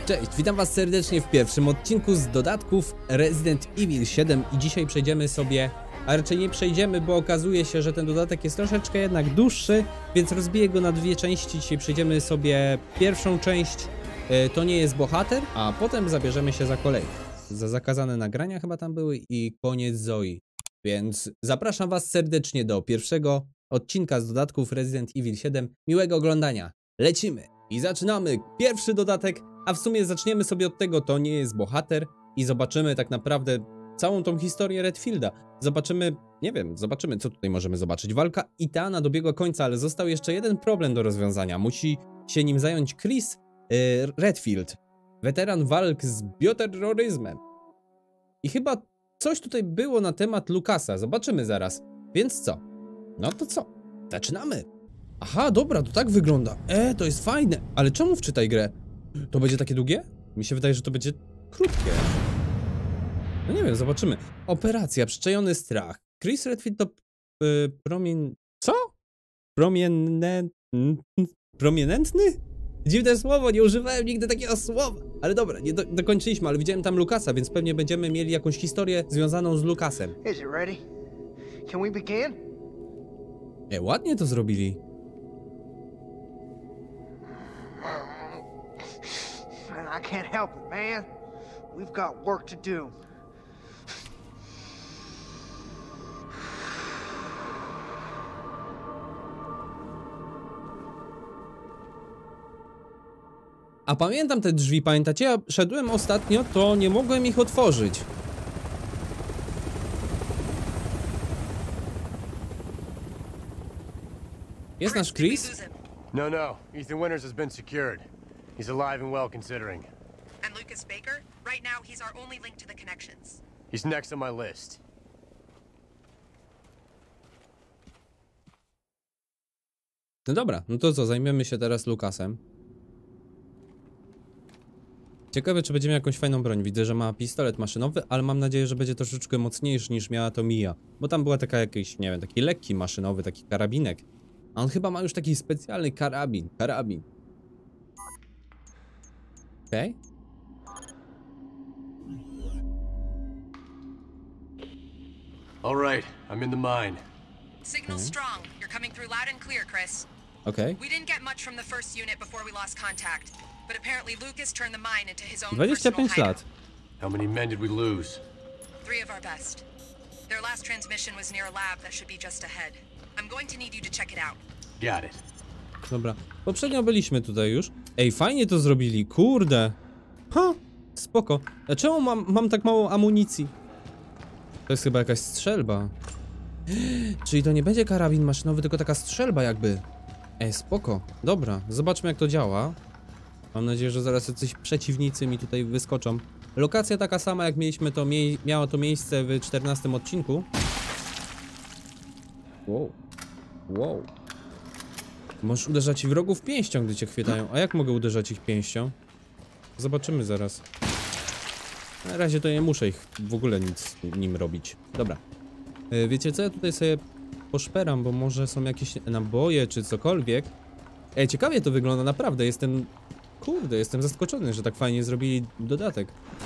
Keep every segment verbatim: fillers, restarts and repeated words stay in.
Cześć, witam was serdecznie w pierwszym odcinku z dodatków Resident Evil siedem i dzisiaj przejdziemy sobie, a raczej nie przejdziemy, bo okazuje się, że ten dodatek jest troszeczkę jednak dłuższy, więc rozbiję go na dwie części. Dzisiaj przejdziemy sobie pierwszą część, to nie jest bohater, a potem zabierzemy się za kolejną. Za zakazane nagrania chyba tam były i koniec Zoi. Więc zapraszam was serdecznie do pierwszego odcinka z dodatków Resident Evil siedem. Miłego oglądania. Lecimy! I zaczynamy pierwszy dodatek, a w sumie zaczniemy sobie od tego, to nie jest bohater i zobaczymy tak naprawdę całą tą historię Redfielda. Zobaczymy, nie wiem, zobaczymy co tutaj możemy zobaczyć. Walka Ethana dobiegła końca, ale został jeszcze jeden problem do rozwiązania. Musi się nim zająć Chris yy, Redfield, weteran walk z bioterroryzmem. I chyba coś tutaj było na temat Lucasa, zobaczymy zaraz. Więc co? No to co? Zaczynamy! Aha, dobra, to tak wygląda. E, to jest fajne. Ale czemu wczytaj grę? To będzie takie długie? Mi się wydaje, że to będzie krótkie. No nie wiem, zobaczymy. Operacja, przyczajony strach. Chris Redfield to... Yy, promien... Co? Promienent... Promienentny? Dziwne słowo, nie używałem nigdy takiego słowa. Ale dobra, nie do, dokończyliśmy, ale widziałem tam Lucasa, więc pewnie będziemy mieli jakąś historię związaną z Lucasem. Is it ready? Can we begin? E, ładnie to zrobili. I can't help it, man. We've got work to do. A pamiętam te drzwi, pamiętacie? Ja szedłem ostatnio, to nie mogłem ich otworzyć. Jest nasz Chris? No, no. Ethan Winters has been secured. He's alive and well considering. And Lucas Baker? Right now, he's our only link to the connections. He's next on my list. No dobra, no to co, zajmiemy się teraz Lucasem. Ciekawe, czy będziemy jakąś fajną broń. Widzę, że ma pistolet maszynowy, ale mam nadzieję, że będzie troszeczkę mocniejszy niż miała to Mia. Bo tam była taka jakiś, nie wiem, taki lekki maszynowy, taki karabinek. A on chyba ma już taki specjalny karabin, karabin. Okej. Okay. All right, I'm in the mine. Signal Okay. strong. You're coming through loud and clear, Chris. Okej. We didn't get much from the first unit before we lost contact, but apparently Lucas turned the mine into his own dwadzieścia personal pięć hideout. lat. How many men did we lose? Three of our best. Their last transmission was near a lab that should be just ahead. I'm going to need you to check it out. Got it. Dobra. Poprzednio byliśmy tutaj już. Ej, fajnie to zrobili, kurde. Ha, spoko. A czemu mam, mam tak mało amunicji? To jest chyba jakaś strzelba. Czyli to nie będzie karabin maszynowy, tylko taka strzelba jakby. Ej, spoko. Dobra, zobaczmy jak to działa. Mam nadzieję, że zaraz jacyś przeciwnicy mi tutaj wyskoczą. Lokacja taka sama jak mieliśmy to mie miało to miejsce w czternastym odcinku. Wow. Wow. Możesz uderzać wrogów pięścią, gdy cię chwytają. A jak mogę uderzać ich pięścią? Zobaczymy zaraz. Na razie to nie muszę ich w ogóle nic nim robić. Dobra. Yy, wiecie co? Ja tutaj sobie poszperam, bo może są jakieś naboje czy cokolwiek. Ej, ciekawie to wygląda, naprawdę. Jestem... Kurde, jestem zaskoczony, że tak fajnie zrobili dodatek.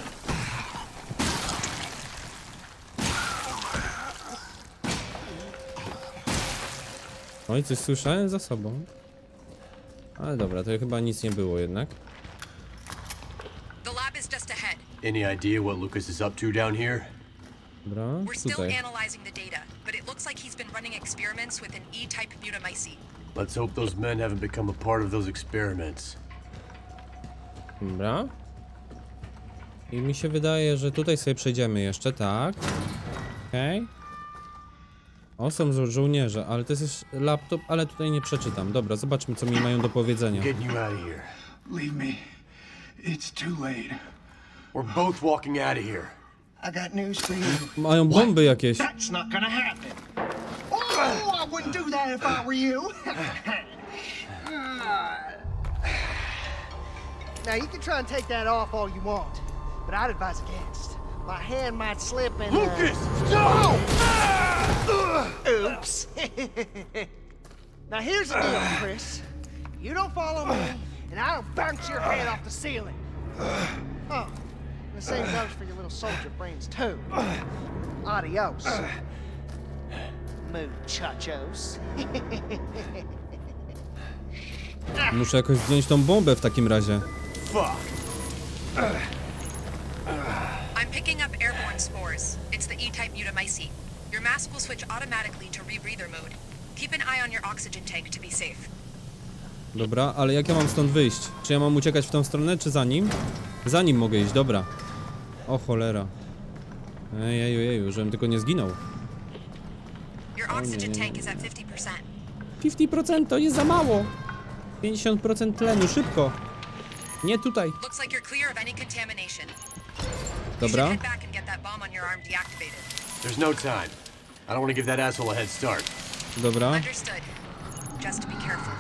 Oj, coś słyszałem za sobą. Ale dobra, to chyba nic nie było jednak. The lab is just ahead. Any idea what Lucas is up to down here? Dobra, We're still tutaj. analyzing the data, but it looks like he's been running experiments with an E-type mutamycete. Let's hope those men haven't become a part of those experiments. Dobra. I mi się wydaje, że tutaj sobie przejdziemy jeszcze, tak. Okej. Okay. O, są żo żołnierze, ale to jest laptop, ale tutaj nie przeczytam. Dobra, zobaczmy co mi mają do powiedzenia. Getting you out of here. Leave me. It's too late. We're both walking out of here. I got news for you. Mają bomby jakieś. That's not gonna happen. Oh, I wouldn't do that if I were you. Now you can try and take that off all you want, but I'd advise against. My hand might slip and... Uh... Lucas! No! Oops. Now here's the deal, Chris. You don't follow me, and I don't bounce your head off the ceiling. Oh, the same goes for your little soldier brains too. Adios, muchachos. Muszę jakoś zdjąć tą bombę w takim razie. Fuck. I'm picking up airborne spores. It's the E-type mutamycete. Your mask will switch automatically to rebreather mode. Keep an eye on your oxygen tank to be safe. Dobra, ale jak ja mam stąd wyjść? Czy ja mam uciekać w tą stronę, czy za nim? Za nim mogę iść, dobra. O cholera. Ejeju, jeju, żebym tylko nie zginął. Your oxygen tank is at fifty percent. pięćdziesiąt procent to jest za mało. pięćdziesiąt procent tlenu, szybko. Nie tutaj. Looks like you're clear of any contamination. Dobra. You should head back and get that bomb on your arm deactivated. There's no time. I don't want to give that asshole a head start. Dobra. Understood. Just be careful.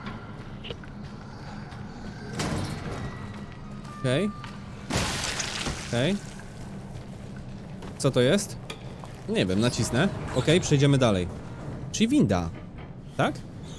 Okej. Okay. Okej. Okay. Co to jest? Nie wiem, nacisnę. Okej, okay, przejdziemy dalej. Czyli winda. Tak?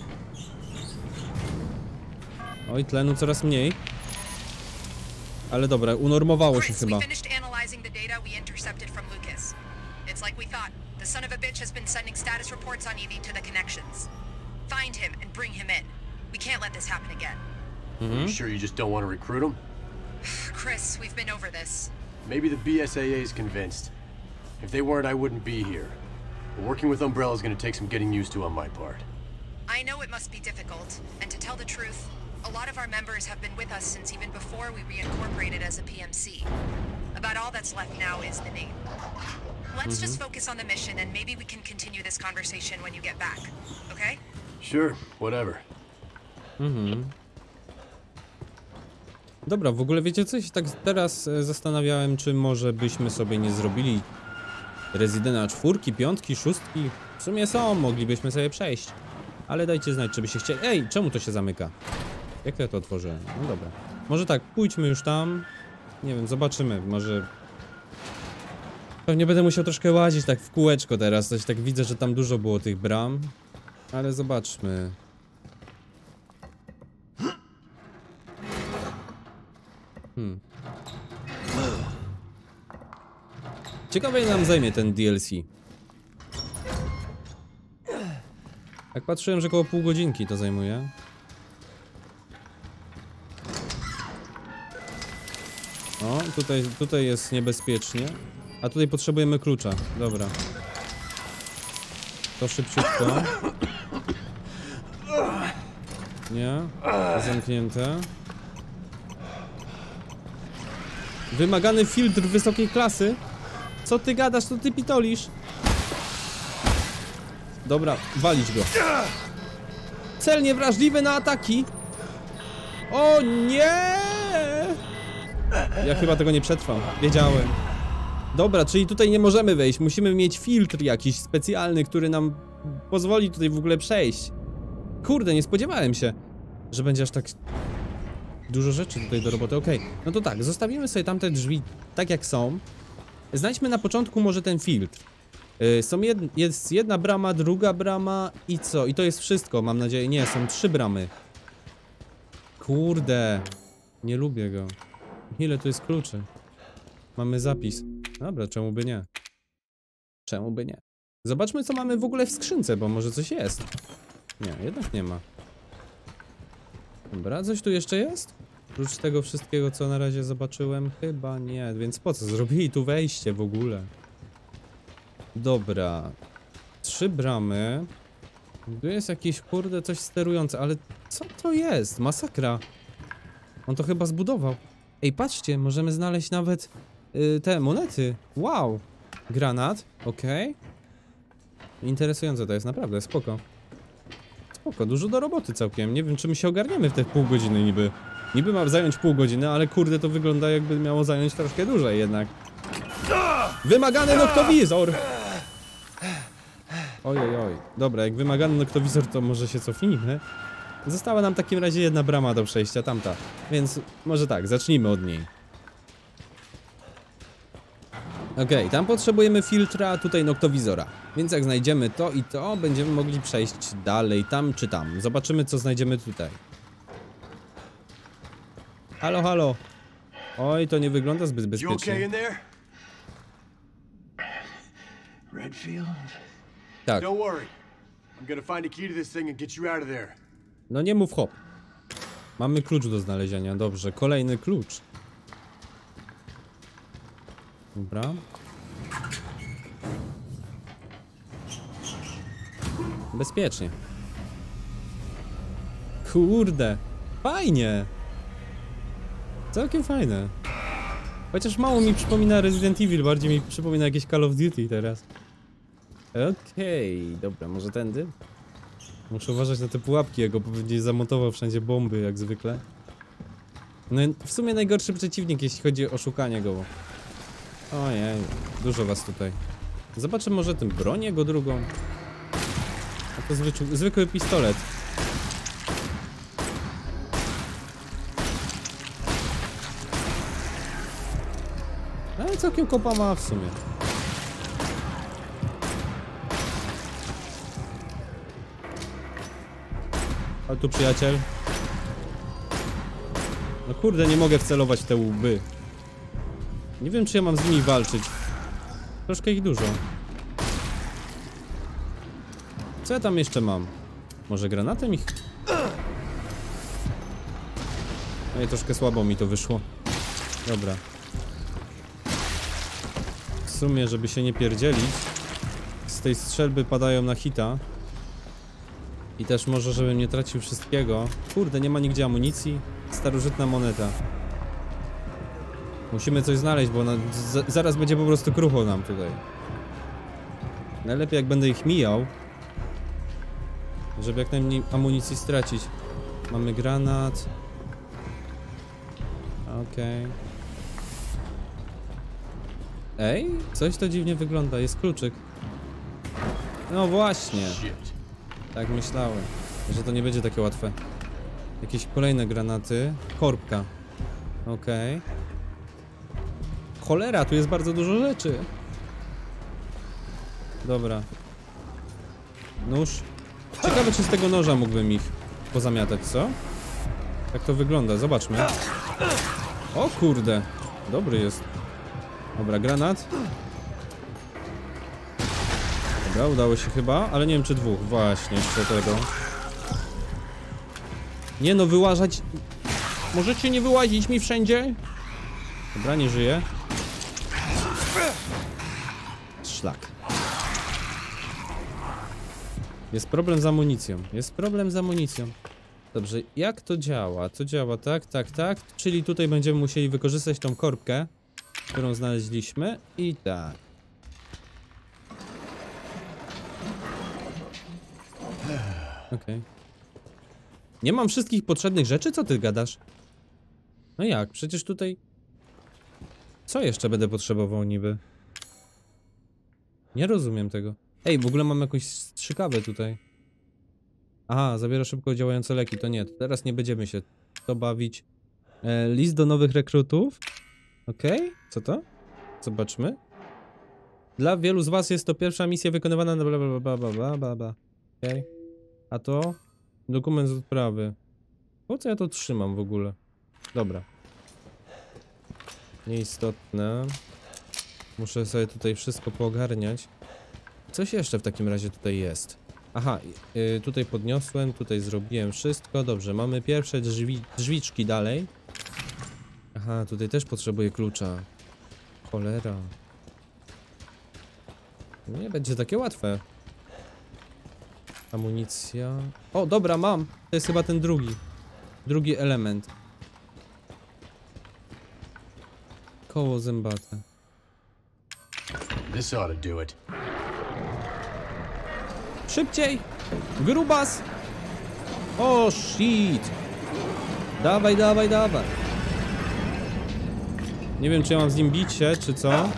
Oj, tlenu coraz mniej. Ale dobra, unormowało się Chris, chyba. we finished analyzing the data we intercepted from Lucas. It's like we thought. The son of a bitch has been sending status reports on Evie to the connections. Find him and bring him in. We can't let this happen again. Are you sure you just don't want to recruit him? Chris, we've been over this. Maybe the B S A A is convinced. If they weren't, I wouldn't be here. But working with Umbrella is going to take some getting used to on my part. I know it must be difficult, and to tell the truth, a lot of our members have been with us since even before we reincorporated as a P M C. About all that's left now is the name. Let's just focus on the mission and maybe we can continue this conversation when you get back, okay? Sure, whatever. Mhm. Dobra, w ogóle wiecie coś? Tak teraz e, zastanawiałem, czy może byśmy sobie nie zrobili Residenta czwórki, piątki, szóstki. W sumie są, moglibyśmy sobie przejść. Ale dajcie znać, czy by się chcieli... Ej, czemu to się zamyka? Jak ja to otworzę? No dobra. Może tak, pójdźmy już tam. Nie wiem, zobaczymy, może... Pewnie będę musiał troszkę łazić tak w kółeczko teraz, coś tak widzę, że tam dużo było tych bram. Ale zobaczmy. Hmm. Ciekawe, ile nam zajmie ten D L C. Jak patrzyłem, że około pół godzinki to zajmuje. O, tutaj, tutaj jest niebezpiecznie. A tutaj potrzebujemy klucza. Dobra. To szybciutko. Nie. Zamknięte. Wymagany filtr wysokiej klasy. Co ty gadasz, co ty pitolisz? Dobra, walić go. Cel niewrażliwy na ataki. O nie! Ja chyba tego nie przetrwam. Wiedziałem. Dobra, czyli tutaj nie możemy wejść. Musimy mieć filtr jakiś specjalny, który nam pozwoli tutaj w ogóle przejść. Kurde, nie spodziewałem się, że będzie aż tak dużo rzeczy tutaj do roboty. Okej, okay. No to tak, zostawimy sobie tamte drzwi tak jak są. Znajdźmy na początku może ten filtr. Yy, są jed jest jedna brama, druga brama i co? I to jest wszystko, mam nadzieję. Nie, są trzy bramy. Kurde, nie lubię go. Ile tu jest kluczy? Mamy zapis. Dobra, czemu by nie? Czemu by nie? Zobaczmy, co mamy w ogóle w skrzynce, bo może coś jest. Nie, jednak nie ma. Dobra, coś tu jeszcze jest? Oprócz tego wszystkiego, co na razie zobaczyłem, chyba nie, więc po co? Zrobili tu wejście w ogóle. Dobra. Trzy bramy. Tu jest jakieś, kurde, coś sterujące, ale co to jest? Masakra. On to chyba zbudował. Ej, patrzcie, możemy znaleźć nawet yy, te monety. Wow. Granat, okej. Okay. Interesujące to jest, naprawdę, spoko. Spoko, dużo do roboty całkiem. Nie wiem, czy my się ogarniemy w te pół godziny niby. Niby ma zająć pół godziny, ale kurde, to wygląda jakby miało zająć troszkę dłużej jednak. Wymagany noktowizor! Oj, oj, oj. Dobra, jak wymagany noktowizor, to może się cofnijmy. Została nam w takim razie jedna brama do przejścia, tamta. Więc może tak, zacznijmy od niej. Okej, okay, tam potrzebujemy filtra, a tutaj noktowizora. Więc jak znajdziemy to i to, będziemy mogli przejść dalej, tam czy tam. Zobaczymy, co znajdziemy tutaj. Halo, halo. Oj, to nie wygląda zbyt You okay bezpiecznie. in there? Redfield? Tak, Don't worry. I'm gonna find a key to this thing and get you out of there. no nie mów hop. Mamy klucz do znalezienia, dobrze. Kolejny klucz. Dobra. Bezpiecznie. Kurde. Fajnie. Całkiem fajne. Chociaż mało mi przypomina Resident Evil, bardziej mi przypomina jakieś Call of Duty teraz. Okej, okay, dobra, może tędy? Muszę uważać na te pułapki, jego pewnie zamontował wszędzie bomby, jak zwykle. No i w sumie najgorszy przeciwnik, jeśli chodzi o szukanie go. Ojej, dużo was tutaj. Zobaczę może tym broń jego drugą. A to zwykły, zwykły pistolet. Ale całkiem kopa ma w sumie. A tu przyjaciel. No kurde, nie mogę wcelować w te łby. Nie wiem, czy ja mam z nimi walczyć. Troszkę ich dużo. Co ja tam jeszcze mam? Może granatem ich? No i troszkę słabo mi to wyszło. Dobra. W sumie, żeby się nie pierdzielić, z tej strzelby padają na hita. I też może, żebym nie tracił wszystkiego. Kurde, nie ma nigdzie amunicji. Starożytna moneta. Musimy coś znaleźć, bo ona z zaraz będzie po prostu krucho nam tutaj. Najlepiej jak będę ich mijał, żeby jak najmniej amunicji stracić. Mamy granat. Okej. Okay. Ej, coś to dziwnie wygląda, jest kluczyk. No właśnie. Tak myślałem, że to nie będzie takie łatwe. Jakieś kolejne granaty. Korbka. Okej. Okay. Cholera, tu jest bardzo dużo rzeczy. Dobra. Nóż. Ciekawe, czy z tego noża mógłbym ich pozamiatać, co? Jak to wygląda? Zobaczmy. O kurde. Dobry jest. Dobra, granat. Dobra, udało się chyba, ale nie wiem czy dwóch. Właśnie, jeszcze tego. Nie no, wyłażać. Możecie nie wyłazić mi wszędzie? Dobra, nie żyje. Szlak. Jest problem z amunicją. Jest problem z amunicją. Dobrze, jak to działa? To działa tak, tak, tak. Czyli tutaj będziemy musieli wykorzystać tą korbkę, którą znaleźliśmy. I tak. Okej. Okay. Nie mam wszystkich potrzebnych rzeczy? Co ty gadasz? No jak? Przecież tutaj... Co jeszcze będę potrzebował niby? Nie rozumiem tego. Ej, w ogóle mam jakąś strzykawę tutaj. Aha, zabiera szybko działające leki. To nie, to teraz nie będziemy się to bawić. E, list do nowych rekrutów. Okej, okay. Co to? Zobaczmy. Dla wielu z was jest to pierwsza misja wykonywana na bla bla bla bla bla bla bla. Okej. Okay. A to? Dokument z odprawy. Po co ja to trzymam w ogóle? Dobra. Nieistotne. Muszę sobie tutaj wszystko poogarniać. Coś jeszcze w takim razie tutaj jest. Aha, yy, tutaj podniosłem, tutaj zrobiłem wszystko. Dobrze, mamy pierwsze drzwi, drzwiczki dalej. Aha, tutaj też potrzebuję klucza. Cholera. Nie będzie takie łatwe. Amunicja. O, dobra, mam. To jest chyba ten drugi. Drugi element. Koło zębate. This ought to do it. Szybciej! Grubas! O, shit! Dawaj, dawaj, dawaj! Nie wiem, czy ja mam z nim bić się, czy co?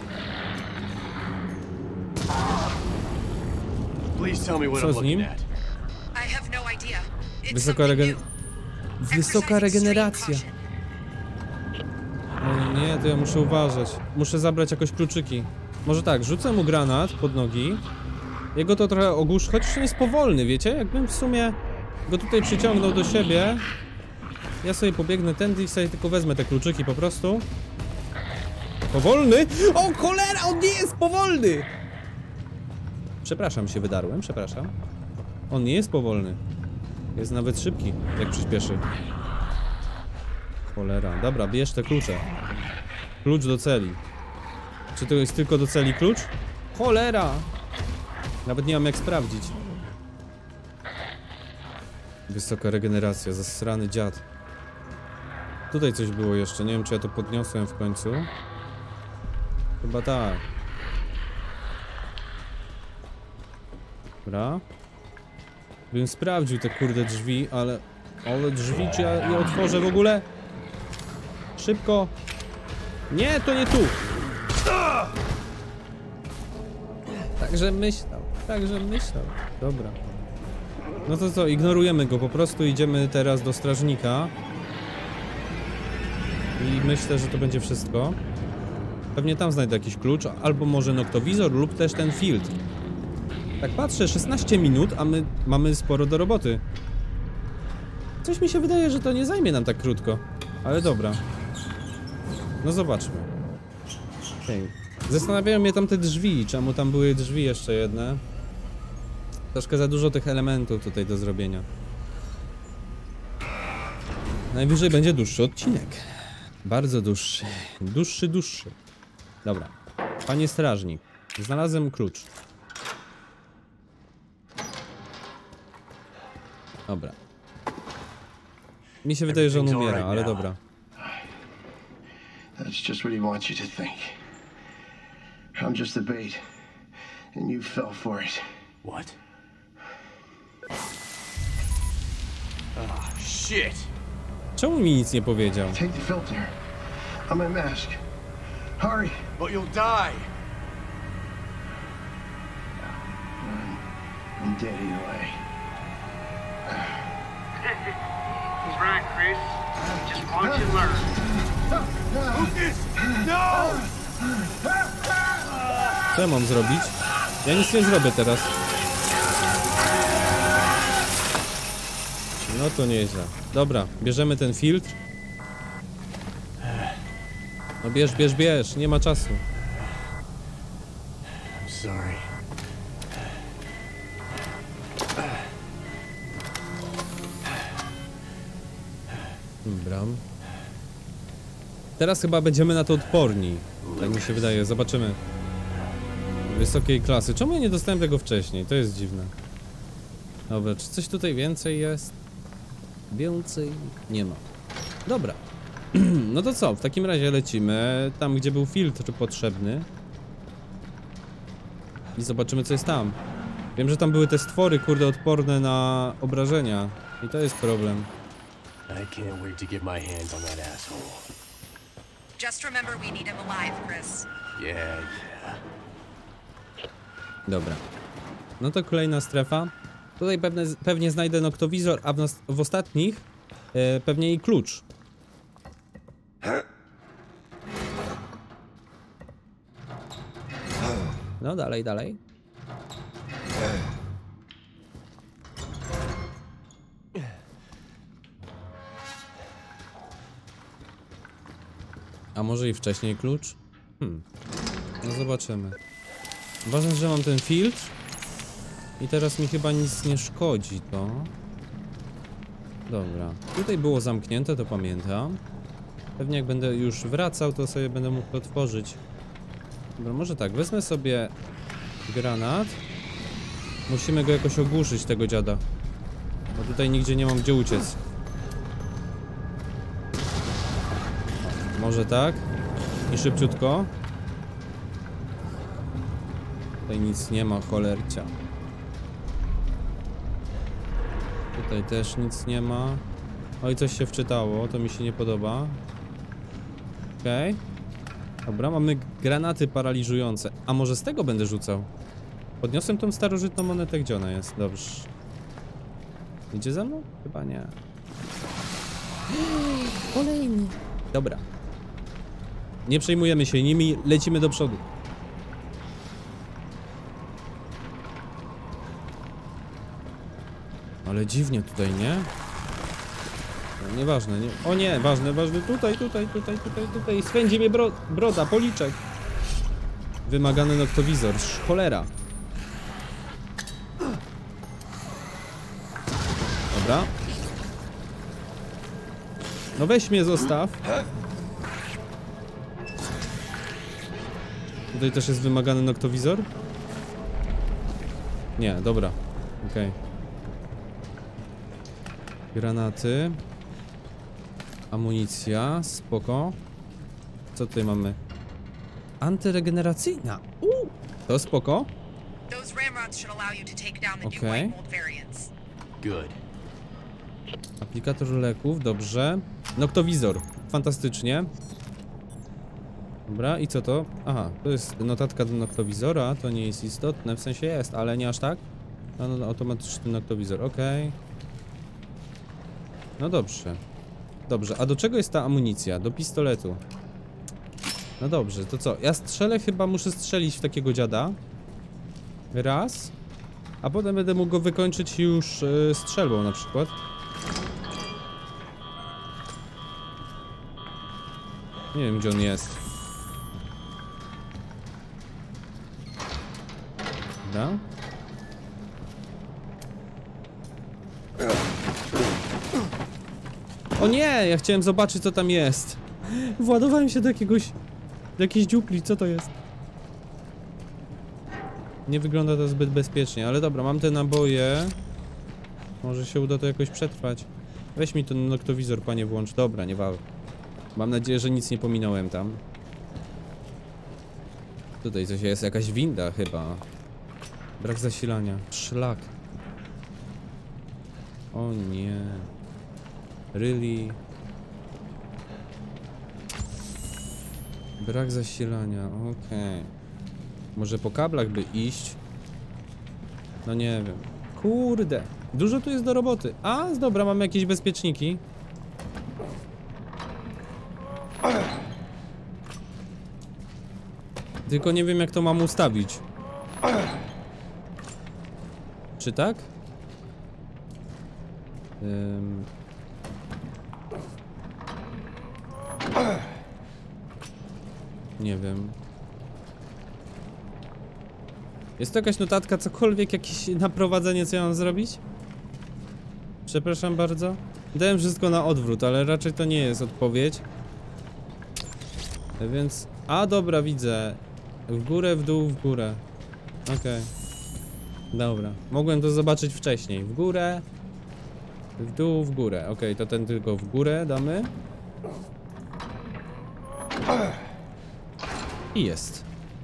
Co z nim? Wysoka regen... Wysoka regeneracja. O nie, to ja muszę uważać. Muszę zabrać jakoś kluczyki. Może tak, rzucę mu granat pod nogi. Jego to trochę ogłuszy, chociaż nie jest powolny, wiecie? Jakbym w sumie go tutaj przyciągnął do siebie, Ja sobie pobiegnę tędy i sobie tylko wezmę te kluczyki po prostu. Powolny! O cholera, on nie jest powolny! Przepraszam, się wydarłem, przepraszam. On nie jest powolny. Jest nawet szybki, jak przyspieszy. Cholera. Dobra, bierz te klucze. Klucz do celi. Czy to jest tylko do celi klucz? Cholera! Nawet nie mam jak sprawdzić. Wysoka regeneracja, zasrany dziad. Tutaj coś było jeszcze, nie wiem czy ja to podniosłem w końcu. Chyba tak. Dobra. Bym sprawdził te kurde drzwi, ale... Ale drzwi, czy ja je otworzę w ogóle? Szybko! Nie, to nie tu! Także myślał, także myślał. Dobra. No to co, ignorujemy go, po prostu idziemy teraz do strażnika. I myślę, że to będzie wszystko. Pewnie tam znajdę jakiś klucz, albo może noktowizor lub też ten filtr. Tak patrzę, szesnaście minut, a my mamy sporo do roboty. Coś mi się wydaje, że to nie zajmie nam tak krótko. Ale dobra. No zobaczmy. Okay. Zastanawiają mnie tam te drzwi, czemu tam były drzwi jeszcze jedne. Troszkę za dużo tych elementów tutaj do zrobienia. Najwyżej będzie dłuższy odcinek. Bardzo dłuższy. Dłuższy, dłuższy. Dobra. Panie strażnik, znalazłem klucz. Dobra. Mi się wydaje, że on umiera, ale dobra. That's just what he wants you to think. I'm just the bait, and you fell for it. What? Oh, shit! Czemu mi nic nie powiedział? Take the filter. On my mask. Hurry! But you'll die! I'm dead either way. He's right, Chris. Just watch and learn. Lucas! No! Co ja mam zrobić? Ja nic nie zrobię teraz. No to nieźle. Dobra, bierzemy ten filtr. No bierz, bierz, bierz, nie ma czasu. I'm sorry. Dobra. Teraz chyba będziemy na to odporni. Tak mi się wydaje, zobaczymy. Wysokiej klasy. Czemu ja nie dostałem tego wcześniej? To jest dziwne. Dobra, czy coś tutaj więcej jest? Więcej nie ma. Dobra. No to co? W takim razie lecimy tam, gdzie był filtr potrzebny. I zobaczymy, co jest tam. Wiem, że tam były te stwory, kurde, odporne na obrażenia. I to jest problem. I can't wait to get my hands on that asshole. Just remember we need him alive, Chris. Yeah, yeah. Dobra. No to kolejna strefa. Tutaj pewne, pewnie znajdę noktowizor, a w, nas, w ostatnich e, pewnie i klucz. No dalej, dalej. A może i wcześniej klucz? Hmm. No zobaczymy. Ważne, że mam ten filtr. I teraz mi chyba nic nie szkodzi to. Dobra. Tutaj było zamknięte, to pamiętam. Pewnie jak będę już wracał, to sobie będę mógł to otworzyć. Dobra, może tak, wezmę sobie granat. Musimy go jakoś ogłuszyć, tego dziada. Bo tutaj nigdzie nie mam gdzie uciec. Może tak. I szybciutko. Tutaj nic nie ma, cholercia. Tutaj też nic nie ma. Oj, coś się wczytało, to mi się nie podoba. Okej. Okay. Dobra, mamy granaty paraliżujące. A może z tego będę rzucał? Podniosłem tą starożytną monetę, gdzie ona jest? Dobrze. Idzie ze mną? Chyba nie. Kolejny. Dobra. Nie przejmujemy się nimi, lecimy do przodu. Ale dziwnie tutaj, nie? nieważne, nie. O nie, ważne, ważne, tutaj, tutaj, tutaj, tutaj, tutaj. Swędzi mnie bro broda, policzek. Wymagany noktowizor, cholera. Dobra. No weź mnie, zostaw. Tutaj też jest wymagany noktowizor? Nie, dobra. Okej. Okay. Granaty. Amunicja, spoko. Co tutaj mamy? Antyregeneracyjna. Uuu, to spoko. Okej. Good. Aplikator leków, dobrze. Noktowizor, fantastycznie. Dobra, i co to? Aha, to jest notatka do noktowizora, to nie jest istotne, w sensie jest, ale nie aż tak. No, no, automatyczny noktowizor, okej. Okay. No dobrze. Dobrze, a do czego jest ta amunicja? Do pistoletu. No dobrze, to co? Ja strzelę, chyba muszę strzelić w takiego dziada. Raz. A potem będę mógł go wykończyć już yy, strzelbą na przykład. Nie wiem, gdzie on jest. Dobra. O nie! Ja chciałem zobaczyć, co tam jest. Władowałem się do jakiegoś... do jakiejś dziupli, co to jest? Nie wygląda to zbyt bezpiecznie, ale dobra, mam te naboje. Może się uda to jakoś przetrwać. Weź mi ten noktowizor, panie, włącz. Dobra, nie wal. Mam nadzieję, że nic nie pominąłem tam. Tutaj coś jest, jakaś winda chyba. Brak zasilania. Szlak. O nie. Really? Brak zasilania, okej. Okay. Może po kablach by iść? No nie wiem. Kurde. Dużo tu jest do roboty. A, dobra, mamy jakieś bezpieczniki. Tylko nie wiem, jak to mam ustawić. Czy tak? Um. Nie wiem. Jest to jakaś notatka, cokolwiek, jakieś naprowadzenie, co ja mam zrobić? Przepraszam bardzo. Dałem wszystko na odwrót, ale raczej to nie jest odpowiedź. Więc... A, dobra, widzę. W górę, w dół, w górę. Okej. Okay. Dobra. Mogłem to zobaczyć wcześniej. W górę. W dół, w górę. Okej, okay, to ten tylko w górę damy. I jest.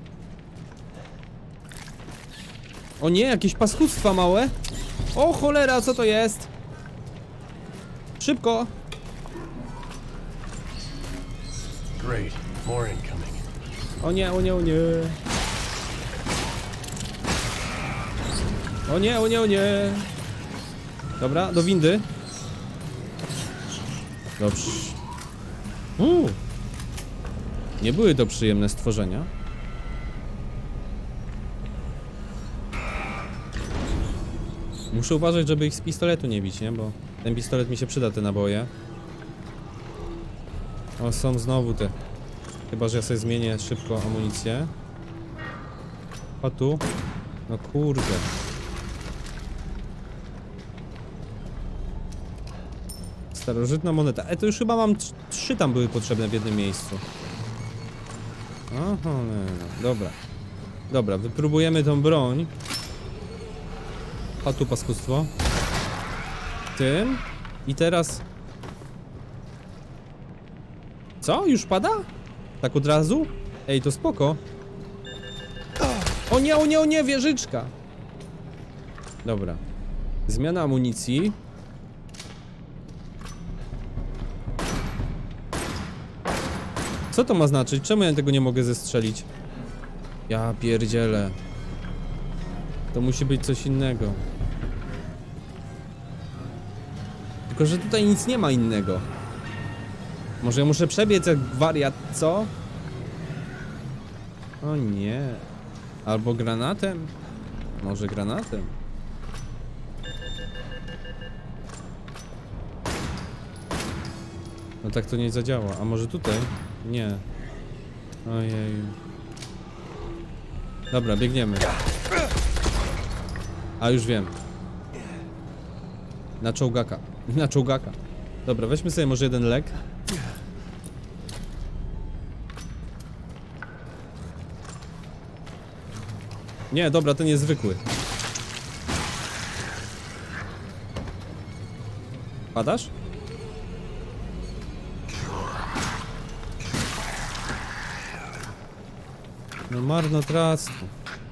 O nie, jakieś paskudztwa małe. O cholera, co to jest? Szybko. Great. More incoming. O nie, o nie, o nie. O nie, o nie, o nie. Dobra, do windy. Dobrze. Uuu. Nie były to przyjemne stworzenia. Muszę uważać, żeby ich z pistoletu nie bić, nie? Bo ten pistolet mi się przyda, te naboje. O, są znowu te. Chyba że ja sobie zmienię szybko amunicję. O tu. No kurde. Starożytna moneta. E, to już chyba mam trzy tam były potrzebne w jednym miejscu. Aha, no, dobra. Dobra, wypróbujemy tą broń. O tu paskudztwo. Tym. I teraz... Co? Już pada? Tak od razu? Ej, to spoko. O nie, o nie, o nie, wieżyczka. Dobra. Zmiana amunicji. Co to ma znaczyć? Czemu ja tego nie mogę zestrzelić? Ja pierdzielę. To musi być coś innego. Tylko że tutaj nic nie ma innego. Może ja muszę przebiec jak wariat, co? O nie. Albo granatem? Może granatem? No tak to nie zadziała. A może tutaj? Nie. Ojej. Dobra, biegniemy. A już wiem. Na czołgaka. Na czołgaka. Dobra, weźmy sobie może jeden lek. Nie, dobra, ten jest zwykły. Padasz? No marnotrawstwo.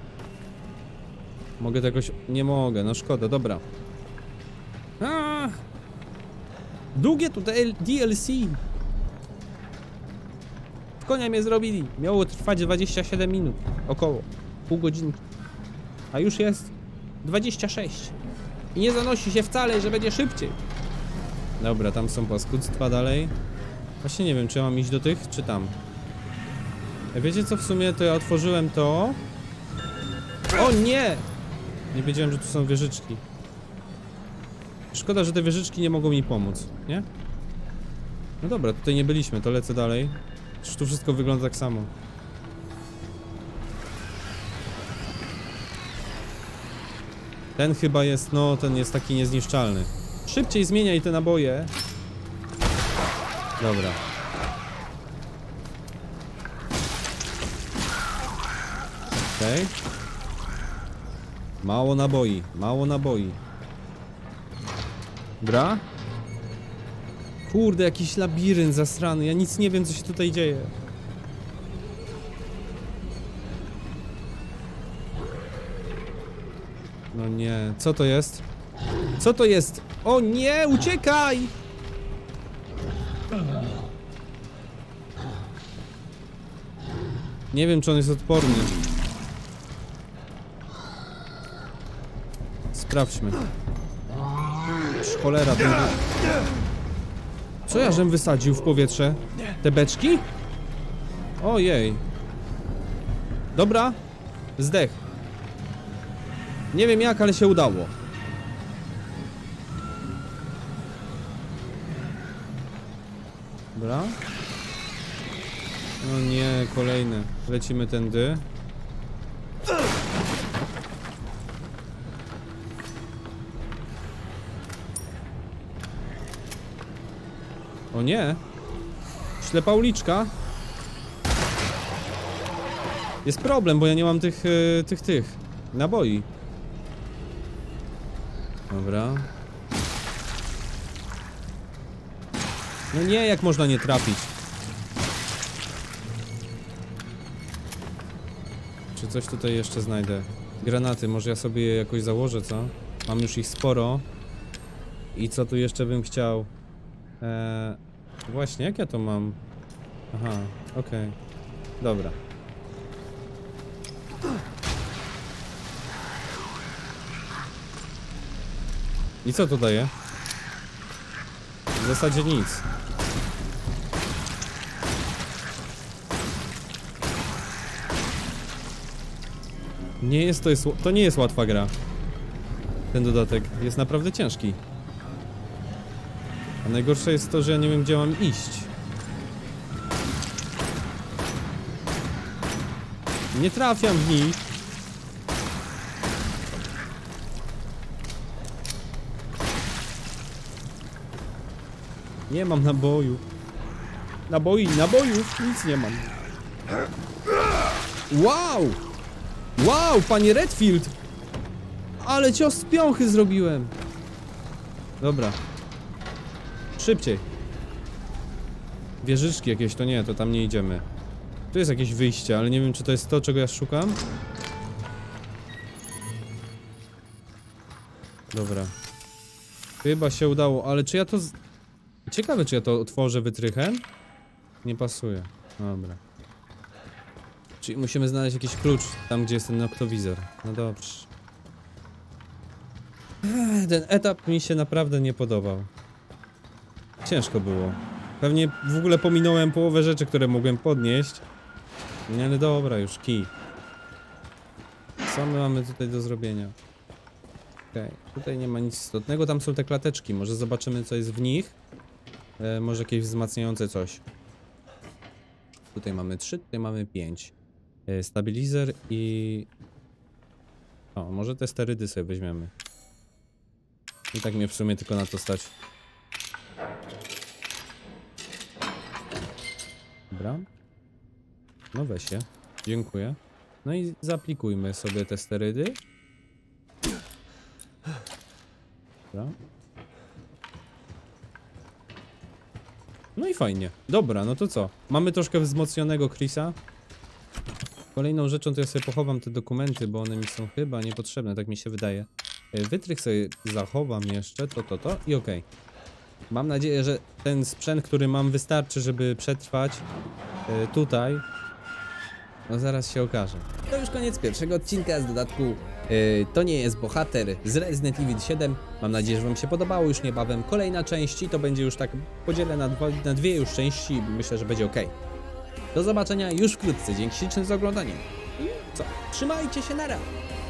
Mogę to jakoś... Nie mogę, no szkoda, dobra. A! Długie tutaj D L C. W konia mnie zrobili. Miało trwać dwadzieścia siedem minut. Około. Pół godzinki. A już jest dwadzieścia sześć. I nie zanosi się wcale, że będzie szybciej. Dobra, tam są paskudztwa dalej. Właśnie nie wiem, czy ja mam iść do tych, czy tam. Wiecie co, w sumie to ja otworzyłem to. O nie! Nie wiedziałem, że tu są wieżyczki. Szkoda, że te wieżyczki nie mogą mi pomóc, nie? No dobra, tutaj nie byliśmy, to lecę dalej. Przecież tu wszystko wygląda tak samo. Ten chyba jest, no, ten jest taki niezniszczalny. Szybciej zmieniaj te naboje. Dobra. Okej. Okay. Mało naboi, mało naboi. Gra? Kurde, jakiś labirynt zasrany. Ja nic nie wiem, co się tutaj dzieje. No nie, co to jest? Co to jest? O nie, uciekaj! Nie wiem, czy on jest odporny. Sprawdźmy. Cholera, ten... Co ja żem wysadził w powietrze? Te beczki? Ojej. Dobra. Zdech. Nie wiem jak, ale się udało. Dobra. No nie, kolejne. Lecimy tędy. O nie. Ślepa uliczka. Jest problem, bo ja nie mam tych, yy, tych, tych naboi. Dobra. No nie, jak można nie trafić? Czy coś tutaj jeszcze znajdę? Granaty, może ja sobie je jakoś założę, co? Mam już ich sporo. I co tu jeszcze bym chciał? Eee, właśnie, jak ja to mam? Aha, okej. Okay. Dobra. I co to daje? W zasadzie nic. Nie jest to, jest, to nie jest łatwa gra. Ten dodatek jest naprawdę ciężki. A najgorsze jest to, że ja nie wiem, gdzie mam iść. Nie trafiam w nich. Nie mam naboju. Naboi, nabojów, nic nie mam. Wow! Wow, panie Redfield! Ale cios z piąchy zrobiłem. Dobra. Szybciej. Wieżyczki jakieś, to nie, to tam nie idziemy. Tu jest jakieś wyjście, ale nie wiem, czy to jest to, czego ja szukam. Dobra. Chyba się udało, ale czy ja to... Z... Ciekawe, czy ja to otworzę wytrychem? Nie pasuje. Dobra. Czyli musimy znaleźć jakiś klucz tam, gdzie jest ten noktowizor. No dobrze. Ech, ten etap mi się naprawdę nie podobał. Ciężko było. Pewnie w ogóle pominąłem połowę rzeczy, które mogłem podnieść. No ale dobra, już kij. Co my mamy tutaj do zrobienia? Okej, okay. Tutaj nie ma nic istotnego. Tam są te klateczki. Może zobaczymy, co jest w nich. E, może jakieś wzmacniające coś. Tutaj mamy trzy, tutaj mamy pięć. E, stabilizer i... O, może te sterydy sobie weźmiemy. I tak mnie w sumie tylko na to stać. Dobra. No weź się. Dziękuję. No i zaaplikujmy sobie te sterydy. Dobra. No i fajnie. Dobra, no to co? Mamy troszkę wzmocnionego Chrisa. Kolejną rzeczą to ja sobie pochowam te dokumenty, bo one mi są chyba niepotrzebne, tak mi się wydaje. Wytrych sobie zachowam jeszcze, to, to, to i okej. Mam nadzieję, że ten sprzęt, który mam, wystarczy, żeby przetrwać y, tutaj. No zaraz się okaże. To już koniec pierwszego odcinka z dodatku yy, To nie jest bohater z Resident Evil siedem. Mam nadzieję, że wam się podobało. Już niebawem kolejna część i to będzie już tak podzielę na, dwa, na dwie już części. Myślę, że będzie ok. Do zobaczenia już wkrótce. Dzięki ślicznym za oglądanie. I co? Trzymajcie się, nara!